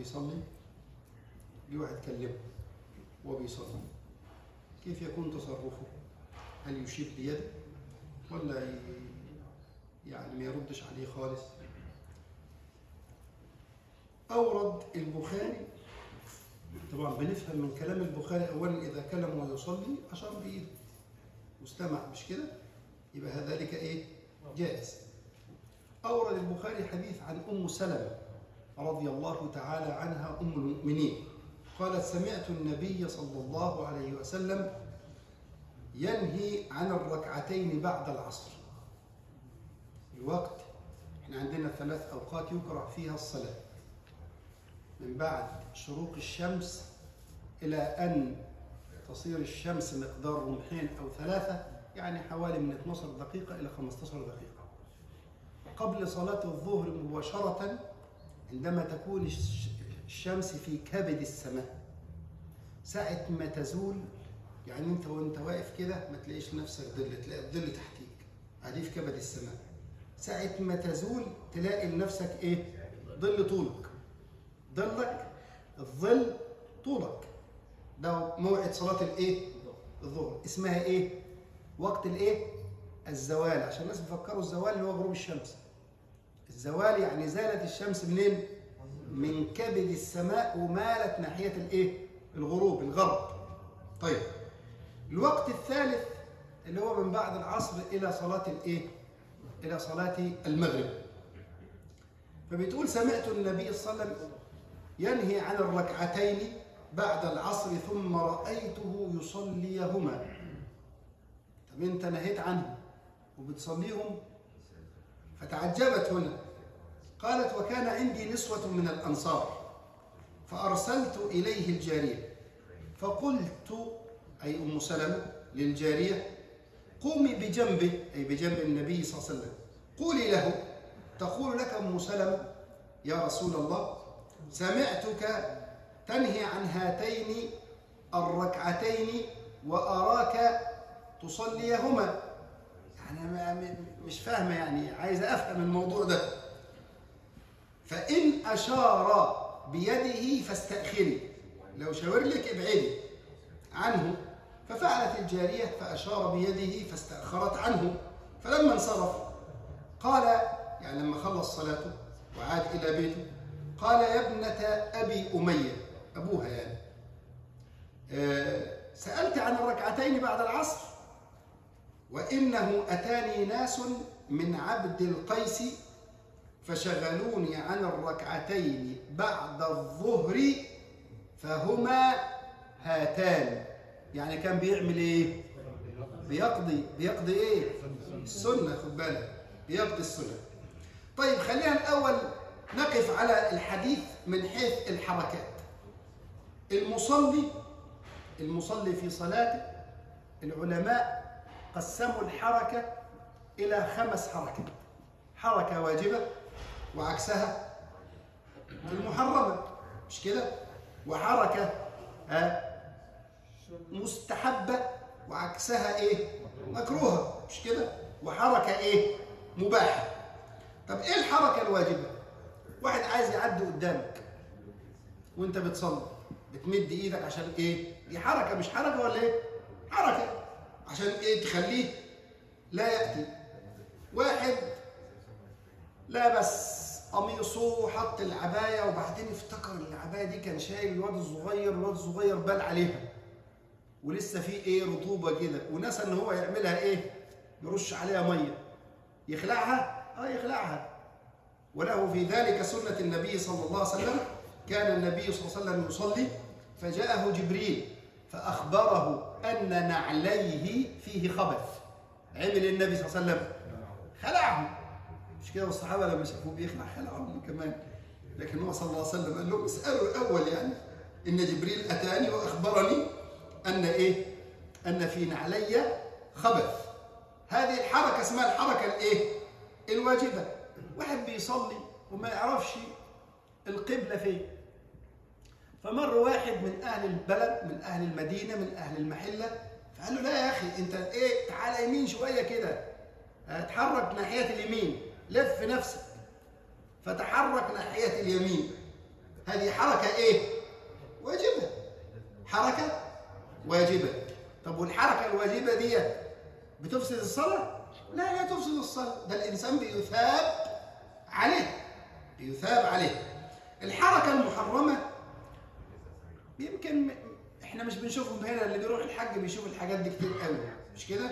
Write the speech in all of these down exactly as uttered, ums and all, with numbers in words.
بيصلي جه واحد كلمه وهو بيصلي، كيف يكون تصرفه؟ هل يشير بيده ولا يعني ما يردش عليه خالص؟ أورد البخاري، طبعا بنفهم من كلام البخاري أولا إذا كلم ويصلي أشار بإيده واستمع، مش كده؟ يبقى ذلك إيه؟ جائز. أورد البخاري حديث عن أم سلمة رضي الله تعالى عنها أم المؤمنين، قالت: سمعت النبي صلى الله عليه وسلم ينهي عن الركعتين بعد العصر. الوقت احنا عندنا ثلاث أوقات يكره فيها الصلاة: من بعد شروق الشمس إلى أن تصير الشمس مقدار رمحين أو ثلاثة، يعني حوالي من اثنتي عشرة دقيقة إلى خمسة عشر دقيقة. قبل صلاة الظهر مباشرة عندما تكون الشمس في كبد السماء، ساعة ما تزول، يعني أنت وأنت واقف كده ما تلاقيش نفسك ظل، تلاقي الظل تحتيك، هذه في كبد السماء. ساعة ما تزول تلاقي لنفسك إيه؟ ظل طولك، ظلك الظل طولك. ده موعد صلاة الإيه؟ الظهر. اسمها إيه؟ وقت الإيه؟ الزوال، عشان الناس بيفكروا الزوال اللي هو غروب الشمس. الزوال يعني زالت الشمس منين؟ من كبد السماء ومالت ناحية الإيه؟ الغروب، الغرب. طيب، الوقت الثالث اللي هو من بعد العصر إلى صلاة الإيه؟ إلى صلاة المغرب. فبتقول: سمعت النبي صلى الله عليه وسلم ينهي عن الركعتين بعد العصر ثم رأيته يصليهما. طب أنت نهيت عنه وبتصليهم؟ فتعجبت هنا، قالت: وكان عندي نسوة من الأنصار فأرسلت إليه الجارية فقلت، أي أم سلمة للجارية: قومي بجنبه، أي بجنب النبي صلى الله عليه وسلم، قولي له تقول لك أم سلمة: يا رسول الله، سمعتك تنهي عن هاتين الركعتين وأراك تصليهما. أنا مش فاهمة، يعني عايزة أفهم الموضوع ده. فإن أشار بيده فاستأخري، لو شاور لك ابعدي عنه. ففعلت الجارية فأشار بيده فاستأخرت عنه. فلما انصرف قال، يعني لما خلص صلاته وعاد إلى بيته، قال: يا ابنة أبي أمية، أبوها يعني، أه سألت عن الركعتين بعد العصر، وإنه أتاني ناس من عبد القيس فشغلوني عن الركعتين بعد الظهر فهما هاتان. يعني كان بيعمل ايه؟ بيقضي بيقضي ايه؟ السنة، خد بالك، بيقضي السنة. طيب، خلينا الأول نقف على الحديث من حيث الحركات. المصلي المصلي في صلاته، العلماء قسموا الحركة إلى خمس حركات: حركة واجبة وعكسها المحرمة، مش كده؟ وحركة مستحبة وعكسها ايه؟ مكروهة، مش كده؟ وحركة ايه؟ مباحة. طب ايه الحركة الواجبة؟ واحد عايز يعدي قدامك وانت بتصلي، بتمد ايدك عشان ايه؟ دي حركة، مش حركة ولا ايه؟ حركة عشان ايه؟ تخليه لا يأتي. واحد لابس قميصه وحط العباية وبعدين افتكر العباية دي كان شايل الواد الصغير، الواد الصغير بال عليها ولسه في ايه؟ رطوبة كده، ونسى ان هو يعملها ايه؟ يرش عليها مية. يخلعها؟ اه يخلعها. وله في ذلك سنة النبي صلى الله عليه وسلم. كان النبي صلى الله عليه وسلم يصلي فجاءه جبريل فأخبره أن نعليه فيه خبث. عمل النبي صلى الله عليه وسلم؟ خلعهم، مش كده؟ والصحابة لما شافوه بيخلع خلعهم كمان. لكن هو صلى الله عليه وسلم قال لهم: اسألوا الأول، يعني إن جبريل أتاني وأخبرني أن إيه؟ أن في نعلي خبث. هذه الحركة اسمها الحركة الإيه؟ الواجبة. واحد بيصلي وما يعرفش القبلة فين، فمر واحد من أهل البلد، من أهل المدينة، من أهل المحلة، فقال له: لا يا أخي، أنت إيه؟ تعالى يمين شوية كده، اتحرك ناحية اليمين، لف نفسك. فتحرك ناحية اليمين، هذه حركة إيه؟ واجبة. حركة واجبة. طب والحركة الواجبة دي بتفسد الصلاة؟ لا لا تفسد الصلاة، ده الإنسان بيثاب عليه، بيثاب عليه. الحركة المحرمة يمكن احنا مش بنشوفهم هنا، اللي بيروح الحج بيشوف الحاجات دي كتير قوي، مش كده؟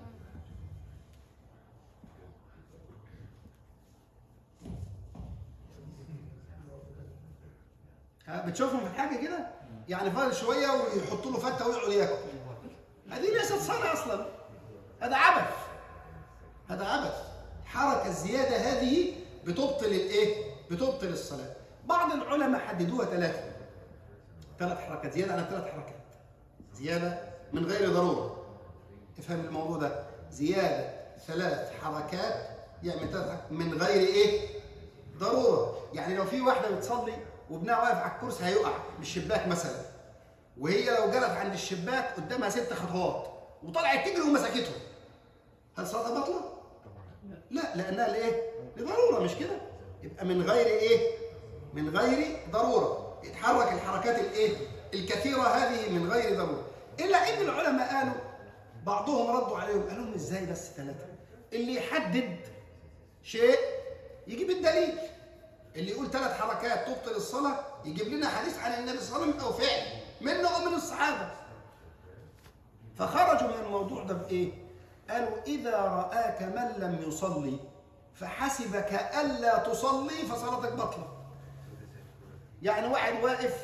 ها بتشوفهم في الحاجة كده؟ يعني فاضل شوية ويحطوا له فتة ويقعد ياكل. هذه ليست صلاة أصلا، هذا عبث، هذا عبث. الحركة الزيادة هذه بتبطل الإيه؟ بتبطل الصلاة. بعض العلماء حددوها ثلاثة، ثلاث حركات زيادة على ثلاث حركات، زيادة من غير ضرورة. افهم الموضوع ده، زيادة ثلاث حركات يعني من غير إيه؟ ضرورة. يعني لو في واحدة بتصلي وابنها واقف على الكرسي هيقع من الشباك مثلا، وهي لو جرت عند الشباك قدامها ست خطوات وطلعت تجري ومسكته، هل صلاتها باطلة؟ لا، لأنها لإيه؟ لضرورة، مش كده؟ يبقى من غير إيه؟ من غير ضرورة. يتحرك الحركات الإيه؟ الكثيرة هذه من غير ضرورة. إلا إن العلماء قالوا، بعضهم ردوا عليهم قالوا لهم إزاي بس ثلاثة؟ اللي يحدد شيء يجيب الدليل. اللي يقول ثلاث حركات تبطل الصلاة يجيب لنا حديث عن النبي صلى الله عليه وسلم أو فعل منه أو من الصحابة. فخرجوا من الموضوع ده بإيه؟ قالوا إذا رآك من لم يصلي فحسبك ألا تصلي فصلاتك بطلة. يعني واحد واقف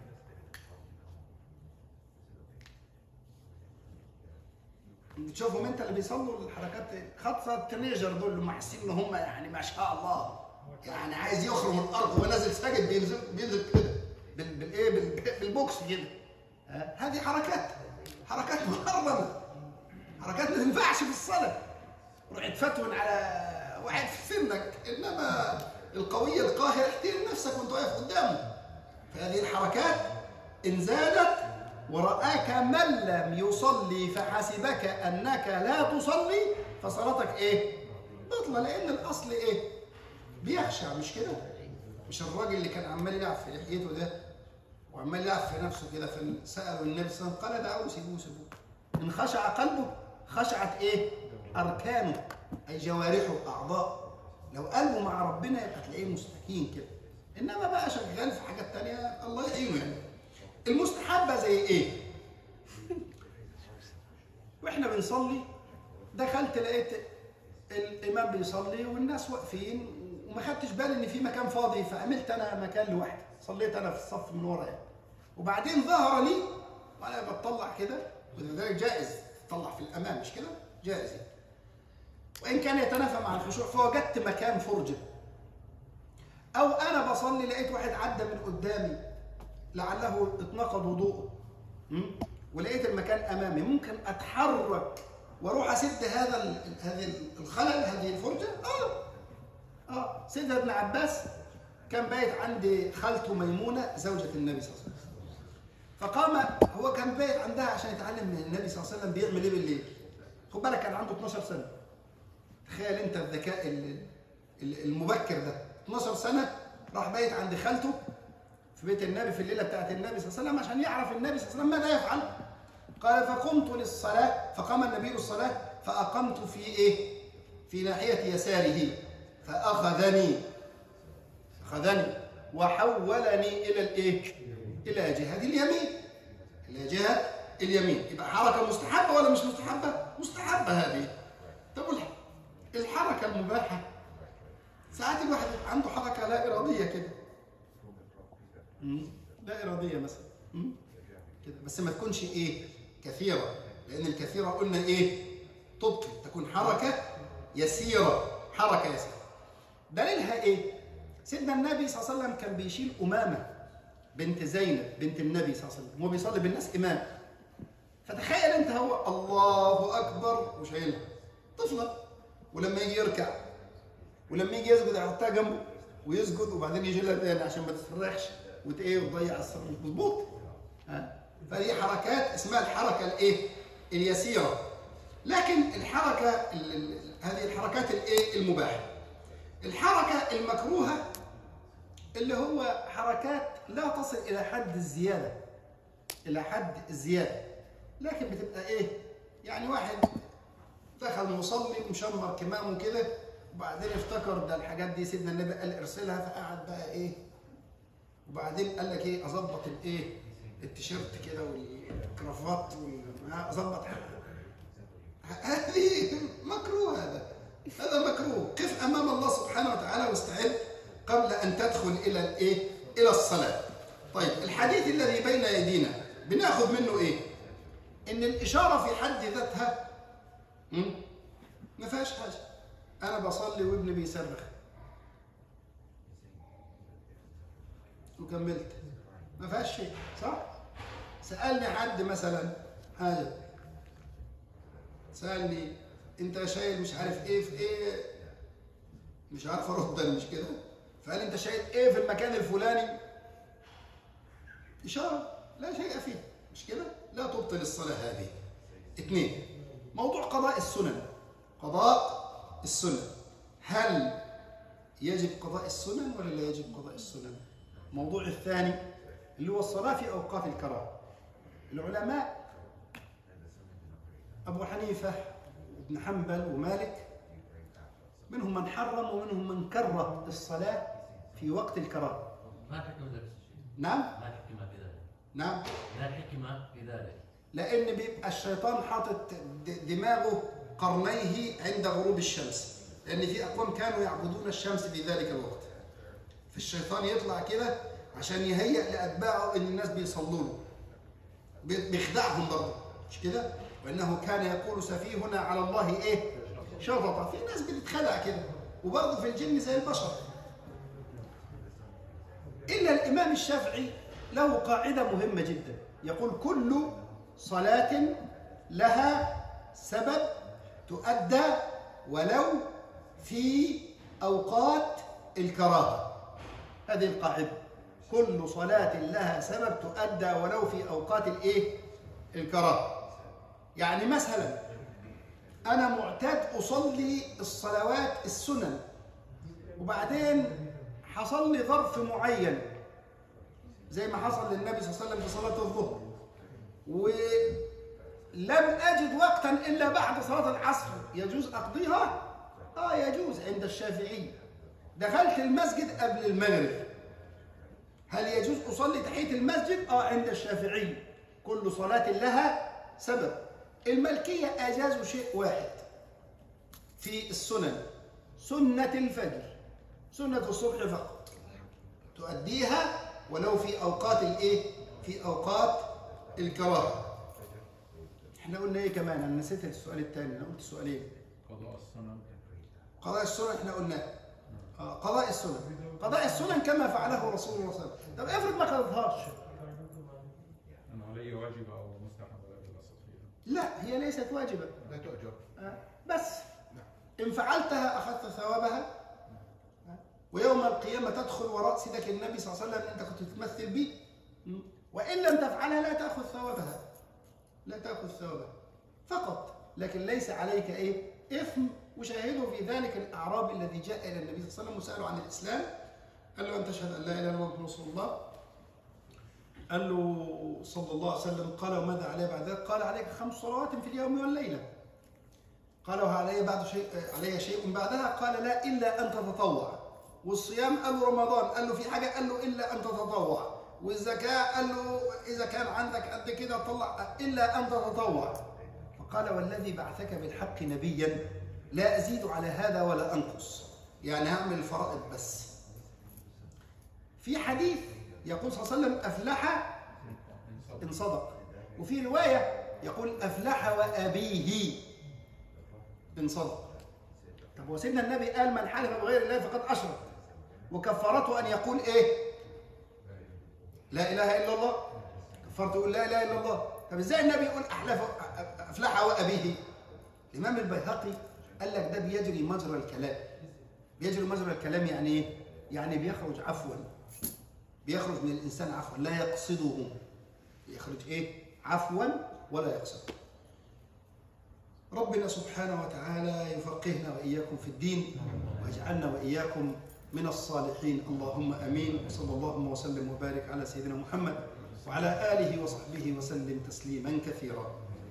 تشوفهم انت اللي بيصلوا الحركات خاصة التينيجر دول اللي حاسين ان هم يعني ما شاء الله، يعني عايز يخرم الارض وهو نازل ساجد بينزل بينزل كده بالايه بالبوكس كده. هذه حركات حركات محرمه، حركات ما تنفعش في الصلاه. روح تفتون على واحد في سنك، انما القوي القاهر احترم نفسك وانت واقف قدامه. فهذه الحركات ان زادت ورآك من لم يصلي فحسبك انك لا تصلي فصلاتك ايه؟ بطلة. لان الاصل ايه؟ بيخشع، مش كده؟ مش الراجل اللي كان عمال يلعب في لحيته ده وعمال يلعب في نفسه كده، فسألوا النبي صلى الله عليه وسلم قال دعوه سيبوه سيبوه. ان خشع قلبه خشعت ايه؟ اركانه اي جوارحه اعضاء. لو قلبه مع ربنا يبقى تلاقيه مستكين كده، انما بقى شغال في حاجات تانية الله يعينه. يعني المستحبة زي ايه؟ واحنا بنصلي دخلت لقيت الامام بيصلي والناس واقفين وما خدتش بالي ان في مكان فاضي، فعملت انا مكان لوحدي، صليت انا في الصف من ورا يعني. وبعدين ظهر لي وانا بتطلع كده، ولذلك جائز تطلع في الامام، مش كده؟ جائز. وان كان يتنافى مع الخشوع، فوجدت مكان فرجه. او انا بصلي لقيت واحد عدى من قدامي لعله اتنقض وضوءه، ولقيت المكان امامي، ممكن اتحرك واروح اسد هذا هذه الخلل، هذه الفرجه. اه اه سيدنا ابن عباس كان بايت عند خالته ميمونه زوجة النبي صلى الله عليه وسلم، فقام هو كان بايت عندها عشان يتعلم من النبي صلى الله عليه وسلم بيعمل ايه بالليل. خد بالك كان عنده اثناشر سنة. تخيل انت الذكاء المبكر ده، اثناشر سنة راح بايت عند خالته في بيت النبي في الليله بتاعت النبي صلى الله عليه وسلم عشان يعرف النبي صلى الله عليه وسلم ماذا يفعل. قال فقمت للصلاه، فقام النبي للصلاه فاقمت في ايه؟ في ناحيه يساره، فاخذني اخذني وحولني الى الايه؟ الى جهه اليمين، الى جهه اليمين. يبقى حركه مستحبه ولا مش مستحبه؟ مستحبه هذه. طب الحركه المباحه ساعات الواحد عنده حركه لا اراديه كده، لا إرادية مثلا كده، بس ما تكونش إيه؟ كثيرة، لأن الكثيرة قلنا إيه؟ تبطل. تكون حركة يسيرة، حركة يسيرة. دليلها إيه؟ سيدنا النبي صلى الله عليه وسلم كان بيشيل أمامة بنت زينب بنت النبي صلى الله عليه وسلم، هو بيصلي بالناس إمام. فتخيل أنت هو الله أكبر وشايلها طفلة، ولما يجي يركع ولما يجي يسجد يحطها جنبه ويسجد وبعدين يجي لها تاني عشان ما تتفرحش وتايه وتضيع الصلاه، مش مظبوط. ها فدي حركات اسمها الحركه الايه؟ اليسيره. لكن الحركه هذه الحركات الايه؟ المباحه. الحركه المكروهه اللي هو حركات لا تصل إلى حد الزيادة، إلى حد الزيادة، لكن بتبقى إيه؟ يعني واحد دخل مصلي ومشمر كمامه كده، وبعدين افتكر ده الحاجات دي سيدنا النبي قال ارسلها، فقعد بقى إيه؟ وبعدين قال لك إيه؟ أظبط الإيه؟ التيشيرت كده والكرافات أظبط هذه مكروه، هذا هذا مكروه. قف أمام الله سبحانه وتعالى واستعد قبل أن تدخل إلى الإيه؟ إلى الصلاة. طيب الحديث الذي بين أيدينا بناخذ منه إيه؟ إن الإشارة في حد ذاتها ما فيهاش حاجة. أنا بصلي وابني بيصرخ وكملت، ما فيهاش شيء، صح؟ سألني حد مثلا حاجة، سألني أنت شايل مش عارف إيه في إيه، مش عارف أرد أنا، مش كده؟ فقال أنت شايل إيه في المكان الفلاني؟ إشارة لا شيء فيه، مش كده؟ لا تبطل الصلاة هذه. اثنين، موضوع قضاء السنن. قضاء السنن، هل يجب قضاء السنن ولا لا يجب قضاء السنن؟ الموضوع الثاني اللي هو الصلاة في أوقات الكراهة. العلماء أبو حنيفة وابن حنبل ومالك منهم من حرم ومنهم من كره الصلاة في وقت الكراهة. ما الحكمة ذلك؟ نعم؟ ما الحكمة في ذلك؟ نعم؟ ما الحكمة في ذلك؟ لأن بيبقى الشيطان حاطط دماغه قرنيه عند غروب الشمس، لأن في أقوام كانوا يعبدون الشمس في ذلك الوقت، فالشيطان يطلع كده عشان يهيئ لأتباعه إن الناس بيصلوا له، بيخدعهم برضه، مش كده؟ وإنه كان يقول سفيهنا على الله إيه؟ شططا. في ناس بتتخدع كده، وبرضه في الجن زي البشر. إلا الإمام الشافعي له قاعدة مهمة جدا، يقول كل صلاة لها سبب تؤدى ولو في أوقات الكراهة. هذه القاعدة، كل صلاة لها سبب تؤدى ولو في أوقات الإيه؟ الكراهة. يعني مثلا أنا معتاد أصلي الصلوات السنن، وبعدين حصل لي ظرف معين زي ما حصل للنبي صلى الله عليه وسلم في صلاة الظهر، ولم أجد وقتا إلا بعد صلاة العصر، يجوز أقضيها؟ آه يجوز عند الشافعي. دخلت المسجد قبل المغرب، هل يجوز أصلي تحية المسجد؟ آه عند الشافعي كل صلاة لها سبب. المالكية أجازوا شيء واحد في السنن، سنة الفجر، سنة الصبح فقط تؤديها ولو في أوقات الإيه؟ في أوقات الكراهة. إحنا قلنا إيه كمان؟ أنا نسيت السؤال الثاني، أنا قلت سؤالين. قضاء السنن. قضاء السنن إحنا قلنا آه قضاء السنن، قضاء السنن كما فعله رسول الله صلى الله عليه وسلم. طب افرض ما قضتهاش؟ أنا علي واجبة أو مستحبة لا أستطيع. لا، هي ليست واجبة، لا تؤجر. آه بس إن فعلتها أخذت ثوابها، ويوم القيامة تدخل وراء سيدك النبي صلى الله عليه وسلم أنت كنت تمثل به، وإن لم تفعلها لا تأخذ ثوابها، لا تأخذ ثوابها فقط، لكن ليس عليك إيه؟ إثم. وشاهدوا في ذلك الأعرابي الذي جاء إلى النبي صلى الله عليه وسلم وسأله عن الإسلام، قال له أن تشهد أن لا إله إلا الله محمد رسول الله. قال له صلى الله عليه وسلم، قال وماذا علي بعد ذلك؟ قال عليك خمس صلوات في اليوم والليلة. قال وعلي بعد شيء علي شيء بعدها؟ قال لا إلا أن تتطوع. والصيام قال له رمضان، قال له في حاجة؟ قال له إلا أن تتطوع. والزكاة قال له إذا كان عندك قد كده طلع، إلا أن تتطوع. فقال والذي بعثك بالحق نبيا لا أزيد على هذا ولا أنقص، يعني هعمل الفرائض بس. في حديث يقول صلى الله عليه وسلم أفلح إن صدق، وفي رواية يقول أفلح وأبيه إن صدق. طب وسيدنا النبي قال من حلف بغير الله فقد أشرك، وكفارته أن يقول إيه؟ لا إله إلا الله. كفارته يقول لا إله إلا الله. طب إزاي النبي يقول أحلف أفلح وأبيه؟ الإمام البيهقي قال لك ده بيجري مجرى الكلام. بيجري مجرى الكلام يعني إيه؟ يعني بيخرج عفوا، بيخرج من الإنسان عفوا، لا يقصده، يخرج إيه؟ عفوا ولا يقصده. ربنا سبحانه وتعالى يفقهنا وإياكم في الدين، ويجعلنا وإياكم من الصالحين، اللهم امين. وصلى الله وسلم وبارك على سيدنا محمد وعلى اله وصحبه وسلم تسليما كثيرا.